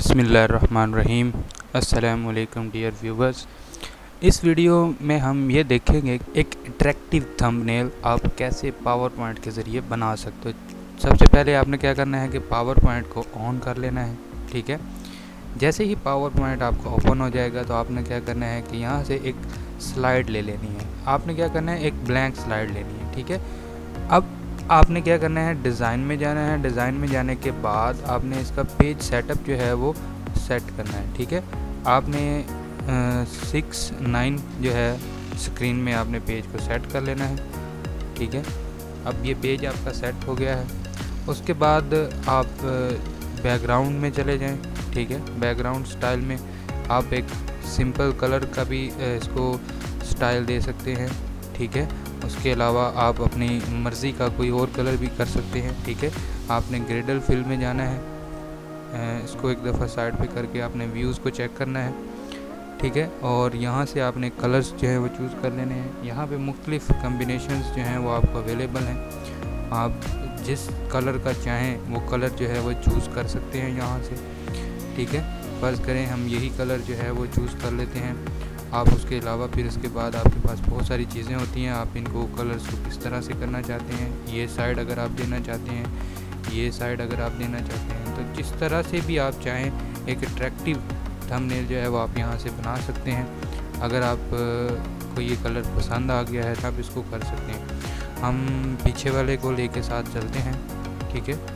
बिस्मिल्लाहिर्रहमानिर्रहीम। अस्सलामुअलैकुम dear viewers. इस वीडियो में हम ये देखेंगे एक अट्रैक्टिव थंबनेल आप कैसे पावर पॉइंट के ज़रिए बना सकते हो। सबसे पहले आपने क्या करना है कि पावर पॉइंट को ऑन कर लेना है। ठीक है, जैसे ही पावर पॉइंट आपका ओपन हो जाएगा तो आपने क्या करना है कि यहाँ से एक स्लाइड ले लेनी है। आपने क्या करना है, एक ब्लैंक स्लाइड लेनी है। ठीक है, अब आपने क्या करना है, डिज़ाइन में जाना है। डिज़ाइन में जाने के बाद आपने इसका पेज सेटअप जो है वो सेट करना है। ठीक है, आपने 6:9 जो है स्क्रीन में आपने पेज को सेट कर लेना है। ठीक है, अब ये पेज आपका सेट हो गया है। उसके बाद आप बैकग्राउंड में चले जाएं। ठीक है, बैकग्राउंड स्टाइल में आप एक सिंपल कलर का भी इसको स्टाइल दे सकते हैं। ठीक है, उसके अलावा आप अपनी मर्ज़ी का कोई और कलर भी कर सकते हैं। ठीक है, आपने ग्रेडल फिल में जाना है। इसको एक दफ़ा साइड पे करके आपने व्यूज़ को चेक करना है। ठीक है, और यहाँ से आपने कलर्स जो है वो चूज़ कर लेने हैं। यहाँ पे मुख्तलिफ़ कम्बिनेशंस जो हैं वो आपको अवेलेबल हैं। आप जिस कलर का चाहें वो कलर जो है वो चूज़ कर सकते हैं यहाँ से। ठीक है, फ़र्ज़ करें हम यही कलर जो है वो चूज़ कर लेते हैं। आप उसके अलावा फिर इसके बाद आपके पास बहुत सारी चीज़ें होती हैं। आप इनको कलर्स को किस तरह से करना चाहते हैं, ये साइड अगर आप देना चाहते हैं, ये साइड अगर आप देना चाहते हैं, तो जिस तरह से भी आप चाहें एक अट्रैक्टिव थंबनेल जो है वो आप यहाँ से बना सकते हैं। अगर आप को ये कलर पसंद आ गया है तो आप इसको कर सकते हैं। हम पीछे वाले को लेके साथ चलते हैं। ठीक है,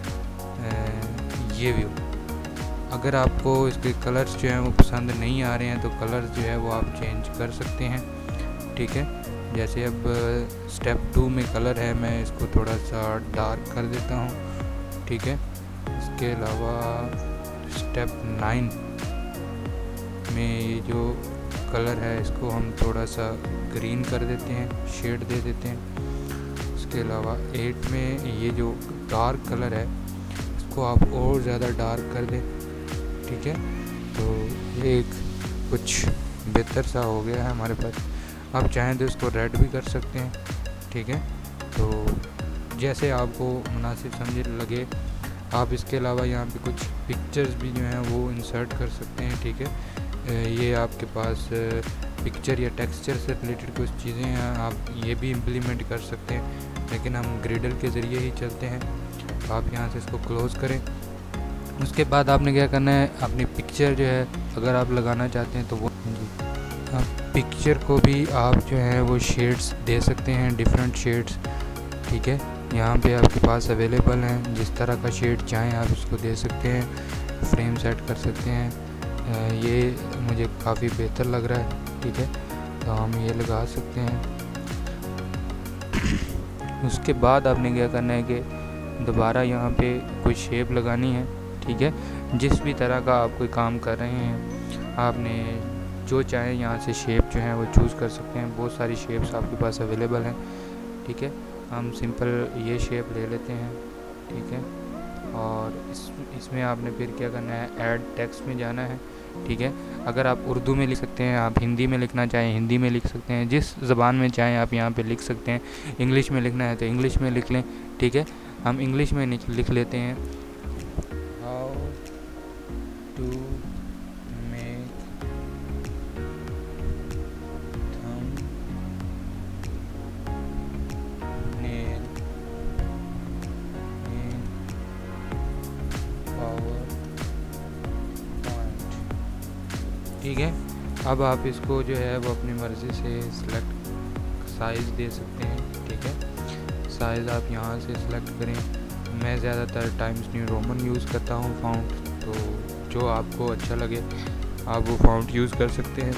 ये व्यू, अगर आपको इसके कलर्स जो हैं वो पसंद नहीं आ रहे हैं तो कलर्स जो है वो आप चेंज कर सकते हैं। ठीक है, जैसे अब स्टेप 2 में कलर है, मैं इसको थोड़ा सा डार्क कर देता हूँ। ठीक है, इसके अलावा स्टेप 9 में ये जो कलर है इसको हम थोड़ा सा ग्रीन कर देते हैं, शेड दे देते हैं। उसके अलावा 8 में ये जो डार्क कलर है इसको आप और ज़्यादा डार्क कर दें। ठीक है, तो ये एक कुछ बेहतर सा हो गया है हमारे पास। आप चाहें तो इसको रेड भी कर सकते हैं। ठीक है, तो जैसे आपको मुनासिब समझ लगे। आप इसके अलावा यहाँ पे कुछ पिक्चर्स भी जो हैं वो इंसर्ट कर सकते हैं। ठीक है, ये आपके पास पिक्चर या टेक्सचर से रिलेटेड कुछ चीज़ें हैं, आप ये भी इम्प्लीमेंट कर सकते हैं, लेकिन हम ग्रिडल के ज़रिए ही चलते हैं। तो आप यहाँ से इसको क्लोज़ करें। उसके बाद आपने क्या करना है, अपनी पिक्चर जो है अगर आप लगाना चाहते हैं तो वो पिक्चर को भी आप जो है वो शेड्स दे सकते हैं, डिफरेंट शेड्स। ठीक है, यहाँ पे आपके पास अवेलेबल हैं, जिस तरह का शेड चाहें आप इसको दे सकते हैं, फ्रेम सेट कर सकते हैं। ये मुझे काफ़ी बेहतर लग रहा है। ठीक है, तो हम ये लगा सकते हैं। उसके बाद आपने क्या करना है कि दोबारा यहाँ पे कोई शेप लगानी है। ठीक है, जिस भी तरह का आप कोई काम कर रहे हैं आपने जो चाहें यहाँ से शेप जो है वो चूज़ कर सकते हैं। बहुत सारी शेप्स आपके पास अवेलेबल हैं। ठीक है, हम सिंपल ये शेप ले लेते हैं। ठीक है, और इसमें आपने फिर क्या करना है, ऐड टेक्स्ट में जाना है। ठीक है, अगर आप उर्दू में लिख सकते हैं, आप हिंदी में लिखना चाहें हिंदी में लिख सकते हैं, जिस ज़बान में चाहें आप यहाँ पे लिख सकते हैं। इंग्लिश में लिखना है तो इंग्लिश में लिख लें। ठीक है, हम इंग्लिश में लिख लेते हैं, how to make thumbnail in PowerPoint. ठीक है, अब आप इसको जो है वो अपनी मर्ज़ी से सिलेक्ट साइज़ दे सकते हैं। ठीक है, साइज़ आप यहाँ से सिलेक्ट करें। मैं ज़्यादातर टाइम्स न्यू रोमन यूज़ करता हूँ फ़ॉन्ट, तो जो आपको अच्छा लगे आप वो फ़ॉन्ट यूज़ कर सकते हैं।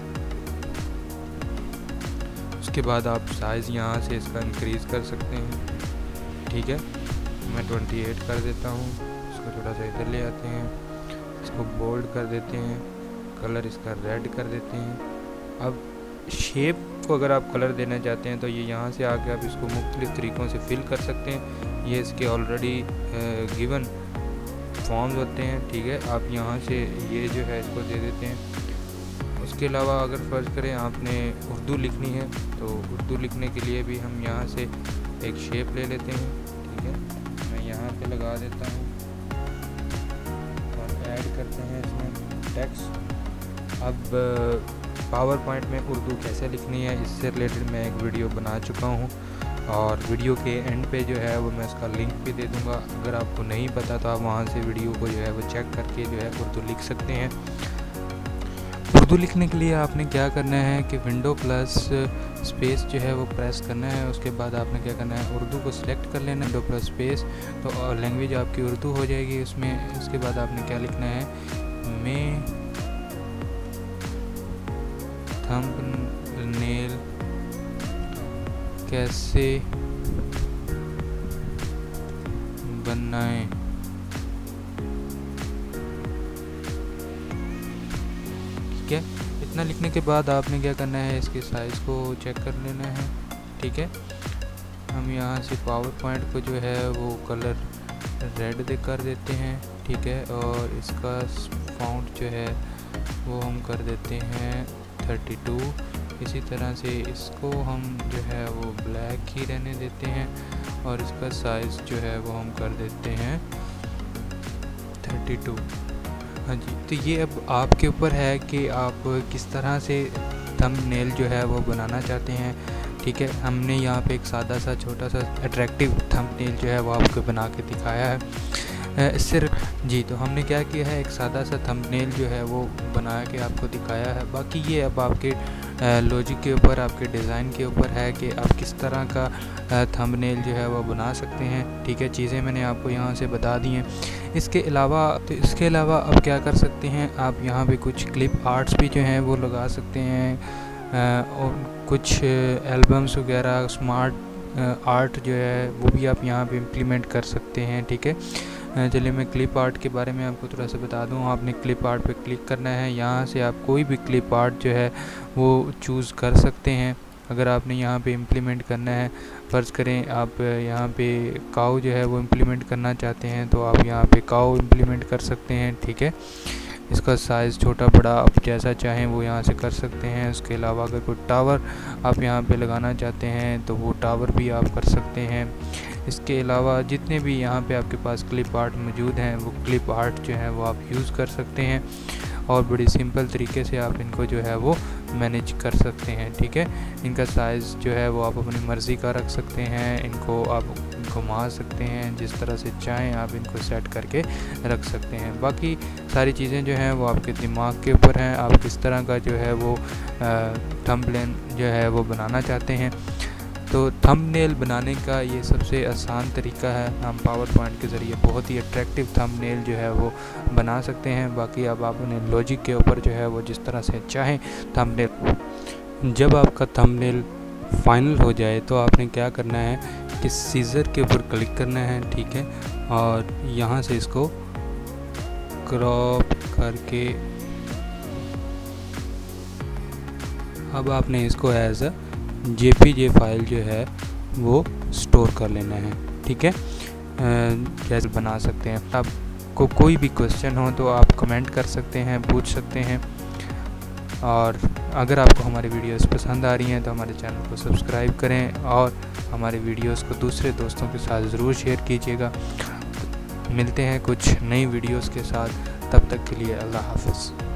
उसके बाद आप साइज़ यहाँ से इसका इंक्रीज़ कर सकते हैं। ठीक है, मैं 28 कर देता हूँ। इसको थोड़ा सा इधर ले आते हैं, इसको बोल्ड कर देते हैं, कलर इसका रेड कर देते हैं। अब शेप को अगर आप कलर देना चाहते हैं तो ये यहाँ से आके आप इसको मुख्तलिफ़ तरीक़ों से फिल कर सकते हैं। ये इसके ऑलरेडी गिवन फॉर्म्स होते हैं। ठीक है, आप यहाँ से ये जो है इसको दे देते हैं। उसके अलावा अगर फ़र्ज़ करें आपने उर्दू लिखनी है तो उर्दू लिखने के लिए भी हम यहाँ से एक शेप ले लेते हैं। ठीक है, मैं यहाँ पे लगा देता हूँ और ऐड करते हैं इसमें टेक्स्ट। अब पावर पॉइंट में उर्दू कैसे लिखनी है इससे रिलेटेड मैं एक वीडियो बना चुका हूँ, और वीडियो के एंड पे जो है वो मैं उसका लिंक भी दे दूँगा। अगर आपको नहीं पता तो आप वहाँ से वीडियो को जो है वो चेक करके जो है उर्दू लिख सकते हैं। उर्दू लिखने के लिए आपने क्या करना है कि विंडो प्लस स्पेस जो है वो प्रेस करना है। उसके बाद आपने क्या करना है, उर्दू को सिलेक्ट कर लेना है, विंडो प्लस स्पेस, तो लैंग्वेज आपकी उर्दू हो जाएगी उसमें। उसके बाद आपने क्या लिखना है, मैं थंबनेल कैसे बनाएं, ठीक है। इतना लिखने के बाद आपने क्या करना है, इसके साइज़ को चेक कर लेना है, ठीक है। हम यहाँ से पावर पॉइंट को जो है वो कलर रेड कर देते हैं, ठीक है, और इसका फ़ॉन्ट जो है वो हम कर देते हैं 32। इसी तरह से इसको हम जो है वो ब्लैक ही रहने देते हैं, और इसका साइज़ जो है वो हम कर देते हैं 32। हाँ जी, तो ये अब आपके ऊपर है कि आप किस तरह से थंबनेल जो है वो बनाना चाहते हैं, ठीक है। हमने यहाँ पे एक सादा सा छोटा सा अट्रैक्टिव थंबनेल जो है वो आपको बना के दिखाया है सिर्फ जी। तो हमने क्या किया है, एक सादा सा थंबनेल जो है वो बना के आपको दिखाया है। बाकी ये अब आपके लॉजिक के ऊपर, आपके डिज़ाइन के ऊपर है कि आप किस तरह का थंबनेल जो है वो बना सकते हैं, ठीक है। चीज़ें मैंने आपको यहाँ से बता दी हैं। इसके अलावा अब क्या कर सकते हैं, आप यहाँ पे कुछ क्लिप आर्ट्स भी जो हैं वो लगा सकते हैं, और कुछ एल्बम्स वगैरह स्मार्ट आर्ट जो है वो भी आप यहाँ पे इम्प्लीमेंट कर सकते हैं, ठीक है। चलिए मैं क्लिप आर्ट के बारे में आपको थोड़ा सा बता दूं। आपने क्लिप आर्ट पे क्लिक करना है, यहाँ से आप कोई भी क्लिप आर्ट जो है वो चूज़ कर सकते हैं। अगर आपने यहाँ पे इम्प्लीमेंट करना है, फ़र्ज़ करें आप यहाँ पे काऊ जो है वो इम्प्लीमेंट करना चाहते हैं, तो आप यहाँ पे काऊ इम्प्लीमेंट कर सकते हैं, ठीक है। इसका साइज़ छोटा बड़ा आप जैसा चाहें वो यहाँ से कर सकते हैं। उसके अलावा अगर कोई टावर आप यहाँ पे लगाना चाहते हैं तो वो टावर भी आप कर सकते हैं। इसके अलावा जितने भी यहाँ पे आपके पास क्लिप आर्ट मौजूद हैं वो क्लिप आर्ट जो है वो आप यूज़ कर सकते हैं, और बड़ी सिंपल तरीके से आप इनको जो है वो मैनेज कर सकते हैं, ठीक है। इनका साइज़ जो है वो आप अपनी मर्ज़ी का रख सकते हैं, इनको आप घुमा सकते हैं, जिस तरह से चाहें आप इनको सेट करके रख सकते हैं। बाकी सारी चीज़ें जो हैं वो आपके दिमाग के ऊपर हैं, आप किस तरह का जो है वो थंबनेल जो है वो बनाना चाहते हैं। तो थंबनेल बनाने का ये सबसे आसान तरीका है। हम पावर पॉइंट के ज़रिए बहुत ही अट्रैक्टिव थंबनेल जो है वो बना सकते हैं। बाकी अब आप अपने लॉजिक के ऊपर जो है वो जिस तरह से चाहें थंबनेल। जब आपका थंबनेल फाइनल हो जाए तो आपने क्या करना है कि सीज़र के ऊपर क्लिक करना है, ठीक है, और यहाँ से इसको क्रॉप करके अब आपने इसको एज अ JPG फाइल जो है वो स्टोर कर लेना है, ठीक है। कैसे बना सकते हैं, आपको कोई भी क्वेश्चन हो तो आप कमेंट कर सकते हैं, पूछ सकते हैं। और अगर आपको हमारी वीडियोस पसंद आ रही हैं तो हमारे चैनल को सब्सक्राइब करें, और हमारे वीडियोस को दूसरे दोस्तों के साथ ज़रूर शेयर कीजिएगा। मिलते हैं कुछ नई वीडियोस के साथ, तब तक के लिए अल्लाह हाफ़िज़।